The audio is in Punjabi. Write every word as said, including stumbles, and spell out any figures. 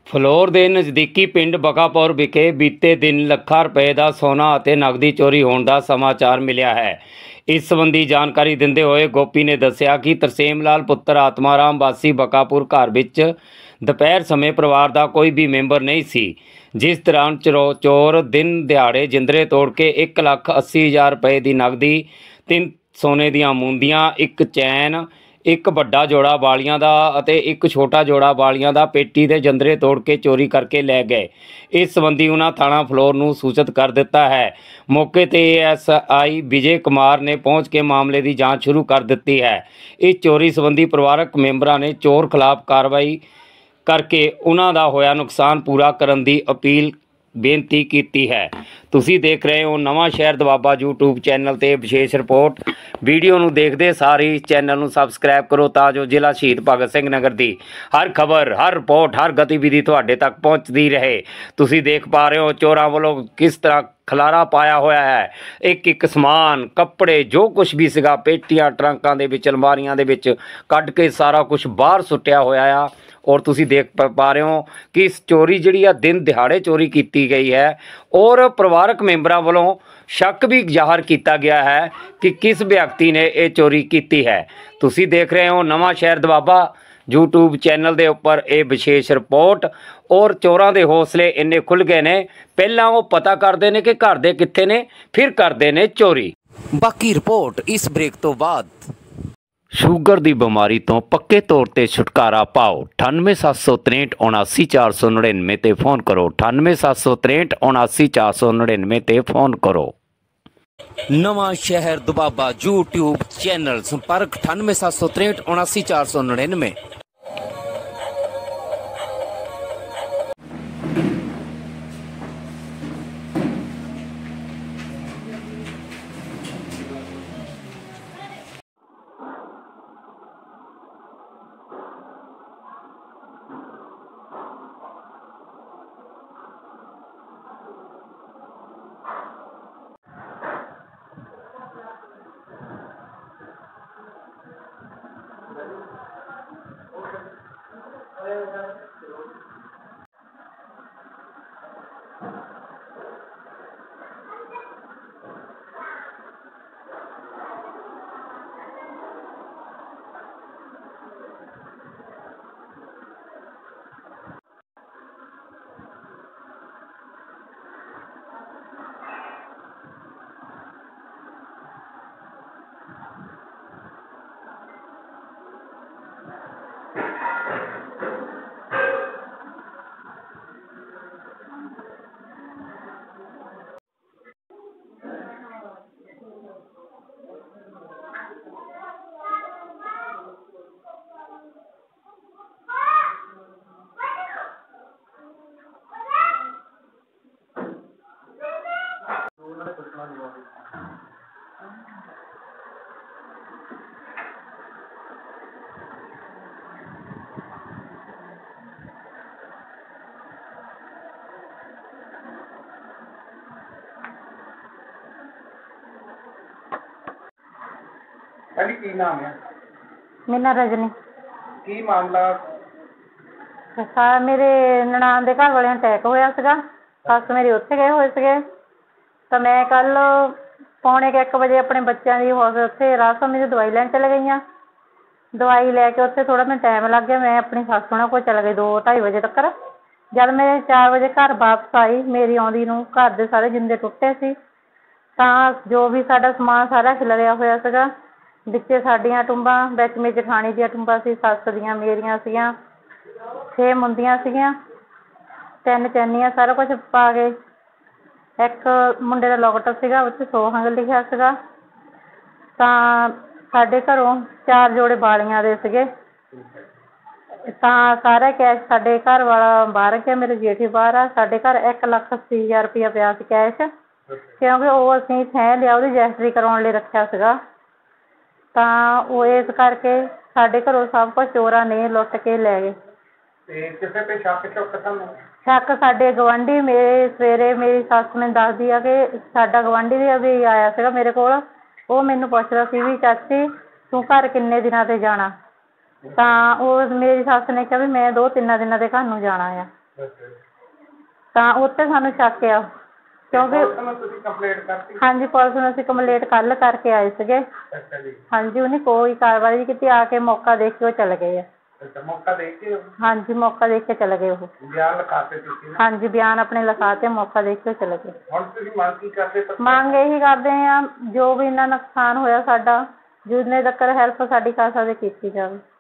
ਫਲੋਰ ਦੇ ਨਜ਼ਦੀਕੀ ਪਿੰਡ ਬਕਾਪੁਰ ਵਿਖੇ ਬੀਤੇ ਦਿਨ ਲੱਖਾਂ ਰੁਪਏ ਦਾ ਸੋਨਾ ਅਤੇ ਨਕਦੀ ਚੋਰੀ ਹੋਣ ਦਾ ਸਮਾਚਾਰ ਮਿਲਿਆ ਹੈ। ਇਸ ਸੰਬੰਧੀ ਜਾਣਕਾਰੀ ਦਿੰਦੇ ਹੋਏ ਗੋਪੀ ਨੇ ਦੱਸਿਆ ਕਿ ਤਰਸੇਮ ਲਾਲ ਪੁੱਤਰ ਆਤਮਾਰਾਮ ਵਾਸੀ ਬਕਾਪੁਰ ਘਰ ਵਿੱਚ ਦੁਪਹਿਰ ਸਮੇਂ ਪਰਿਵਾਰ ਦਾ ਕੋਈ ਵੀ ਮੈਂਬਰ ਨਹੀਂ ਸੀ, ਜਿਸ ਦੌਰਾਨ ਚਰੋ ਚੋਰ ਦਿਨ ਦਿਹਾੜੇ ਜਿੰਦਰੇ ਤੋੜ ਕੇ ਇੱਕ ਲੱਖ ਅੱਸੀ ਹਜ਼ਾਰ ਰੁਪਏ ਦੀ ਨਕਦੀ, ਤਿੰਨ ਸੋਨੇ ਦੀਆਂ ਮੁੰਦੀਆਂ, ਇੱਕ ਚੈਨ, ਇੱਕ ਵੱਡਾ ਜੋੜਾ ਵਾਲੀਆਂ ਦਾ ਅਤੇ ਇੱਕ ਛੋਟਾ ਜੋੜਾ ਵਾਲੀਆਂ ਦਾ ਪੇਟੀ ਦੇ ਜੰਦਰੇ ਤੋੜ ਕੇ ਚੋਰੀ ਕਰਕੇ ਲੈ ਗਏ। ਇਸ ਸੰਬੰਧੀ ਉਹਨਾਂ ਥਾਣਾ ਫਲੋਰ ਨੂੰ ਸੂਚਿਤ ਕਰ ਦਿੱਤਾ ਹੈ। ਮੌਕੇ ਤੇ ਐਸ ਆਈ ਵਿਜੇ ਕੁਮਾਰ ਨੇ ਪਹੁੰਚ ਕੇ ਮਾਮਲੇ ਦੀ ਜਾਂਚ ਸ਼ੁਰੂ ਕਰ ਦਿੱਤੀ ਹੈ। ਇਸ ਚੋਰੀ ਸੰਬੰਧੀ ਪਰਿਵਾਰਕ ਮੈਂਬਰਾਂ ਨੇ ਚੋਰ ਖਿਲਾਫ ਕਾਰਵਾਈ ਕਰਕੇ ਉਹਨਾਂ ਦਾ ਹੋਇਆ ਨੁਕਸਾਨ ਪੂਰਾ ਕਰਨ ਦੀ ਅਪੀਲ ਬੇਨਤੀ ਕੀਤੀ ਹੈ। ਤੁਸੀਂ ਦੇਖ ਰਹੇ ਹੋ ਨਵਾਂ ਸ਼ਹਿਰ ਦਵਾਬਾ YouTube ਚੈਨਲ ਤੇ ਵਿਸ਼ੇਸ਼ ਰਿਪੋਰਟ। ਵੀਡੀਓ ਨੂੰ ਦੇਖਦੇ ਸਾਰ ਹੀ ਚੈਨਲ ਨੂੰ ਸਬਸਕ੍ਰਾਈਬ ਕਰੋ ਤਾਂ ਜੋ ਜ਼ਿਲ੍ਹਾ ਸ਼ਹੀਦ ਭਗਤ ਸਿੰਘ ਨਗਰ ਦੀ ਹਰ ਖਬਰ, ਹਰ ਰਿਪੋਰਟ, ਹਰ ਗਤੀਵਿਧੀ ਤੁਹਾਡੇ ਤੱਕ ਪਹੁੰਚਦੀ ਰਹੇ। ਤੁਸੀਂ ਦੇਖ ਪਾ ਰਹੇ ਹੋ ਚੋਰਾਂ ਵੱਲੋਂ ਕਿਸ ਤਰ੍ਹਾਂ ਖਲਾਰਾ ਪਾਇਆ ਹੋਇਆ ਹੈ। ਇੱਕ ਇੱਕ ਸਮਾਨ, ਕੱਪੜੇ, ਜੋ ਕੁਛ ਵੀ ਸੀਗਾ, ਪੇਟੀਆਂ, ਟਰੰਕਾਂ ਦੇ ਵਿੱਚ, ਅਲਮਾਰੀਆਂ ਦੇ ਵਿੱਚ ਕੱਢ ਕੇ ਸਾਰਾ ਕੁਛ ਬਾਹਰ ਸੁੱਟਿਆ ਹੋਇਆ ਆ। ਔਰ ਤੁਸੀਂ ਦੇਖ ਪਾ ਰਹੇ ਹੋ ਕਿ ਇਸ ਚੋਰੀ ਜਿਹੜੀ ਆ ਦਿਨ ਦਿਹਾੜੇ ਚੋਰੀ ਕੀਤੀ ਗਈ ਹੈ। ਔਰ ਪਰਿਵਾਰਕ ਮੈਂਬਰਾਂ ਵੱਲੋਂ ਸ਼ੱਕ ਵੀ ਜ਼ਾਹਰ ਕੀਤਾ ਗਿਆ ਹੈ ਕਿ ਕਿਸ ਵਿਅਕਤੀ ਨੇ ਇਹ ਚੋਰੀ ਕੀਤੀ ਹੈ। ਤੁਸੀਂ ਦੇਖ ਰਹੇ ਹੋ ਨਵਾਂ ਸ਼ਹਿਰ ਦਵਾਬਾ YouTube ਚੈਨਲ ਦੇ ਉੱਪਰ ਇਹ ਵਿਸ਼ੇਸ਼ ਰਿਪੋਰਟ। ਔਰ ਚੋਰਾਂ ਦੇ ਹੌਸਲੇ ਇੰਨੇ ਖੁੱਲ੍ਹ ਗਏ ਨੇ, ਪਹਿਲਾਂ ਉਹ ਪਤਾ ਕਰਦੇ ਨੇ ਕਿ ਘਰ ਦੇ ਕਿੱਥੇ ਨੇ, ਫਿਰ ਕਰਦੇ ਨੇ ਚੋਰੀ। ਬਾਕੀ ਰਿਪੋਰਟ ਇਸ ਬ੍ਰੇਕ ਤੋਂ ਬਾਅਦ। ਸ਼ੂਗਰ ਦੀ ਬਿਮਾਰੀ ਤੋਂ ਪੱਕੇ ਤੌਰ ਤੇ ਛੁਟਕਾਰਾ ਪਾਓ। ਅਠਾਨਵੇਂ ਸੱਤ ਸੌ ਤ੍ਰੇਹਠ ਉਨਾਸੀ ਚਾਰ ਸੌ ਨੜਿਨਵੇਂ ਤੇ ਫੋਨ ਕਰੋ। ਅਠਾਨਵੇਂ ਸੱਤ ਸੌ ਤ੍ਰੇਹਠ ਉਨਾਸੀ ਚਾਰ ਸੌ ਨੜਿਨਵੇਂ ਤੇ ਫੋਨ ਕਰੋ। ਨਵਾਂ ਸ਼ਹਿਰ ਦੁਬਾਬਾ YouTube ਚੈਨਲ, ਸੰਪਰਕ ਅਠਾਨਵੇਂ ਸੱਤ ਸੌ ਤ੍ਰੇਹਠ ਉਨਾਸੀ ਚਾਰ ਸੌ ਨੜਿਨਵੇਂ। ਹਾਂਜੀ, ਕੀ ਨਾਮ ਹੈ? ਮੇਰਾ ਨਾਂ ਰਜਨੀ। ਕੀ ਮਾਮਲਾ? ਸਾ ਮੇਰੇ ਨਨਾਣ ਦੇ ਘਰ ਵਾਲਿਆਂ ਨੂੰ ਅਟੈਕ ਹੋਇਆ ਸੀਗਾ। ਸੱਸ ਮੇਰੀ ਉੱਥੇ ਗਏ ਹੋਏ ਸੀਗੇ ਤਾਂ ਮੈਂ ਕੱਲ ਪੌਣੇ ਕੁ ਇੱਕ ਵਜੇ ਆਪਣੇ ਬੱਚਿਆਂ ਦੀ ਹੌਸ ਉੱਥੇ ਰਾਜਸਵਾਮੀ ਦੀ ਦਵਾਈ ਲੈਣ ਚਲੇ ਗਈ ਹਾਂ। ਦਵਾਈ ਲੈ ਕੇ ਉੱਥੇ ਥੋੜ੍ਹਾ ਮੈਨੂੰ ਟਾਈਮ ਲੱਗ ਗਿਆ। ਮੈਂ ਆਪਣੀ ਸੱਸ ਉਹਨਾਂ ਕੋਲ ਚਲੇ ਗਈ ਦੋ ਢਾਈ ਵਜੇ ਤੱਕ। ਜਦ ਮੈਂ ਚਾਰ ਵਜੇ ਘਰ ਵਾਪਸ ਆਈ, ਮੇਰੀ ਆਉਂਦੀ ਨੂੰ ਘਰ ਦੇ ਸਾਰੇ ਜਿੰਦੇ ਟੁੱਟੇ ਸੀ। ਤਾਂ ਜੋ ਵੀ ਸਾਡਾ ਸਮਾਨ ਸਾਰਾ ਖਿਲਰਿਆ ਹੋਇਆ ਸੀਗਾ, ਵਿੱਚੇ ਸਾਡੀਆਂ ਟੁੰਬਾਂ, ਵਿੱਚ ਮੇਰੀ ਜਠਾਣੀ ਦੀਆਂ ਟੁੰਬਾਂ ਸੀ, ਸੱਸ ਦੀਆਂ, ਮੇਰੀਆਂ ਸੀਗੀਆਂ, ਛੇ ਮੁੰਦੀਆਂ ਸੀਗੀਆਂ, ਤਿੰਨ ਚੈਨੀਆਂ, ਸਾਰਾ ਕੁਛ ਪਾ ਕੇ। ਇੱਕ ਮੁੰਡੇ ਦਾ ਲੋਕਟ ਸੀਗਾ, ਉਹ 'ਚ ਸੋਹੰਗ ਲਿਖਿਆ ਸੀਗਾ। ਤਾਂ ਸਾਡੇ ਘਰੋਂ ਚਾਰ ਜੋੜੇ ਵਾਲੀਆਂ ਦੇ ਸੀਗੇ। ਤਾਂ ਸਾਰਾ ਕੈਸ਼ ਸਾਡੇ ਘਰ ਵਾਲਾ ਬਾਹਰ ਗਿਆ, ਮੇਰੇ ਜੇਠੀ ਬਾਹਰ ਆ। ਸਾਡੇ ਘਰ ਇੱਕ ਲੱਖ ਅੱਸੀ ਹਜ਼ਾਰ ਰੁਪਇਆ ਪਿਆ ਸੀ ਕੈਸ਼, ਕਿਉਂਕਿ ਉਹ ਅਸੀਂ ਥੈਂ ਲਿਆ, ਉਹਦੀ ਰਜਿਸਟਰੀ ਕਰਵਾਉਣ ਲਈ ਰੱਖਿਆ ਸੀਗਾ। ਤਾਂ ਉਹ ਇਸ ਕਰਕੇ ਸਾਡੇ ਘਰੋਂ ਸਭ ਕੁਛ ਚੋਰਾਂ ਨੇ ਲੁੱਟ ਕੇ ਲੈ ਗਏ। ਤੇ ਕਿਸੇ ਤੇ ਸ਼ੱਕ ਸ਼ੁਕ ਤੁਹਾਨੂੰ? ਸ਼ੱਕ ਸਾਡੇ ਗੁਆਂਢੀ ਮੇਰੇ ਸਵੇਰੇ ਮੇਰੀ ਸੱਸ ਮੈਨੂੰ ਦੱਸਦੀ ਆ ਕਿ ਸਾਡਾ ਗੁਆਂਢੀ ਵੀ ਵੀ ਆਇਆ ਸੀਗਾ ਮੇਰੇ ਕੋਲ। ਉਹ ਮੈਨੂੰ ਪੁੱਛਦਾ ਸੀ ਵੀ ਚਾਚੀ ਤੂੰ ਘਰ ਕਿੰਨੇ ਦਿਨਾਂ 'ਤੇ ਜਾਣਾ? ਤਾਂ ਉਹ ਮੇਰੀ ਸੱਸ ਨੇ ਕਿਹਾ ਵੀ ਮੈਂ ਦੋ ਤਿੰਨਾਂ ਦਿਨਾਂ 'ਤੇ ਘਰ ਨੂੰ ਜਾਣਾ ਆ। ਅੱਛਾ ਜੀ। ਤਾਂ ਉੱਤੇ ਸਾਨੂੰ ਸ਼ੱਕ ਆ ਕਿਉਂਕਿ ਪੁਲਿਸ ਨੂੰ ਤੁਸੀਂ ਕੰਪਲੇਂਟ ਕਰਤੀ? ਹਾਂਜੀ ਪੁਲਿਸ ਨੂੰ ਅਸੀਂ ਕੰਪਲੇਂਟ ਕੱਲ੍ਹ ਕਰਕੇ ਆਏ ਸੀਗੇ। ਅੱਛਾ ਜੀ। ਹਾਂਜੀ ਉਹਨੇ ਕੋਈ ਕਾਰਵਾਈ ਨਹੀਂ ਕੀਤੀ, ਆ ਕੇ ਮੌਕਾ ਦੇਖ ਕੇ ਉਹ ਚਲੇ ਗਏ ਆ। ਅੱਛਾ, ਮੌਕਾ ਦੇਖ ਕੇ ਹਾਂਜੀ ਮੌਕਾ ਦੇਖ ਕੇ ਚਲੇ ਗਏ ਉਹ। ਬਿਆਨ ਲਿਖਾਤੇ ਤੁਸੀਂ ਨਾ? ਹਾਂਜੀ ਬਿਆਨ ਆਪਣੇ ਲਿਖਾ ਤੇ ਮੌਕਾ ਦੇਖ ਕੇ ਚਲੇ ਗਏ। ਹੁਣ ਤੁਸੀਂ ਮੰਗ ਕੀ ਕਰਦੇ ਤਾਂ? ਮੰਗ ਇਹੀ ਕਰਦੇ ਆ ਜੋ ਵੀ ਇੰਨਾ ਨੁਕਸਾਨ ਹੋਇਆ ਸਾਡਾ, ਜਿੰਨੇ ਤੱਕ ਹੈਲਪ ਸਾਡੀ ਕਰ ਸਕਦੇ ਕੀਤੀ ਜਾਵੇ।